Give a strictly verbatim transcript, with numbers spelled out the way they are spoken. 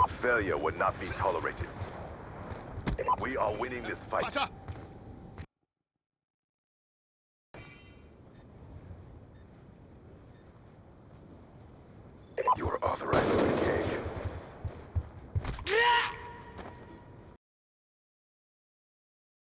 Failure would not be tolerated. We are winning this fight. Butter. You are authorized to engage.